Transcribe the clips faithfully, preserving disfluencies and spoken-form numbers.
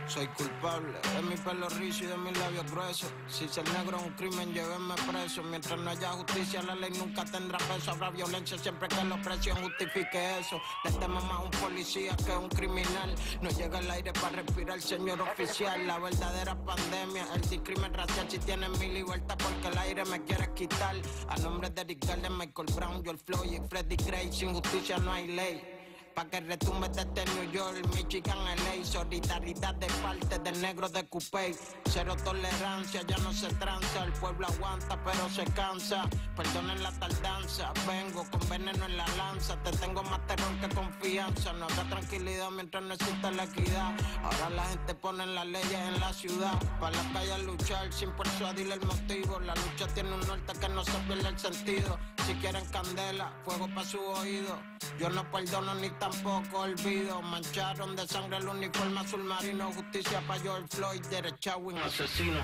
Soy culpable de mi pelo rizo y de mis labios gruesos. Si ser negro es un crimen, llévenme preso. Mientras no haya justicia, la ley nunca tendrá peso. Habrá violencia siempre que la opresión justifique eso. Le temo más a un policía que a un criminal. No llega el aire para respirar, señor oficial. La verdadera pandemia, el discrimen racial. Si tienes mi libertad porque el aire me quieres quitar. A nombre de Rick Garden, Michael Brown, George Floyd y Freddie Gray. Sin justicia no hay ley. Pa' que retumbe desde New York, Michigan, L A. Solidaridad de parte del negro de Coupé. Cero tolerancia, ya no se tranza. El pueblo aguanta pero se cansa. Perdonen la tardanza, vengo con veneno en la lanza. Te tengo más terror que confianza. No habrá tranquilidad mientras no exista la equidad. Ahora la gente pone las leyes en la ciudad. Pa' la calle a luchar sin persuadirle el motivo. La lucha tiene un norte que no se pierde el sentido. Si quieren candela, fuego pa' su oído. Yo no perdono ni tampoco olvido. Mancharon de sangre el uniforme azul marino. Justicia pa' George Floyd, Derek Chauvin, asesino.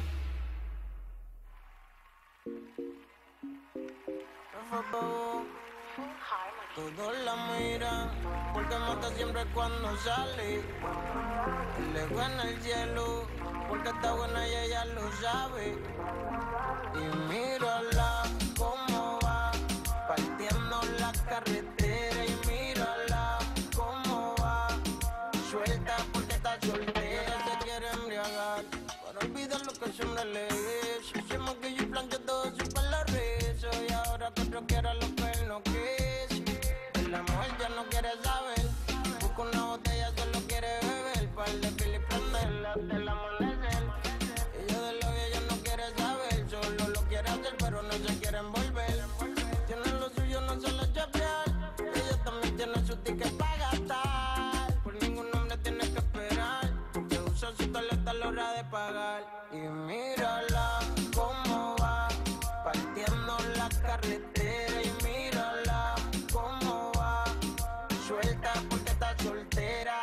Todos la miran porque mata siempre cuando sale. Le buena el cielo porque está buena y ella lo sabe. Y mírala cómo va partiendo la carretera. Y mírala cómo va suelta porque está soltera. Se quiere embriagar para olvidar lo que siempre le hizo. Se maquilla y plancha todo su pelo rizo. Y ahora que otro quiera lo que él no quiso. El amor ya no quiere saber. Busca una botella, solo quiere beber. Par de pila y prenderla hasta el amanecer. Ella de lo que ella no quiere saber. Solo lo quiere hacer pero no se quiere envolver. Tiene lo suyo, no se lo echa piel. Ella también tiene su ticket para gastar. Por ningún hombre tiene que esperar. Que usa su tarjeta a la hora de pagar. Y mírala cómo va partiendo la carretera. Y mírala cómo va suelta porque está soltera.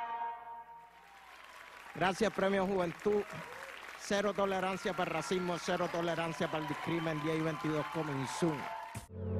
Gracias, Premio Juventud. Cero tolerancia para el racismo, cero tolerancia para el discrimen. diez y veintidós coming soon.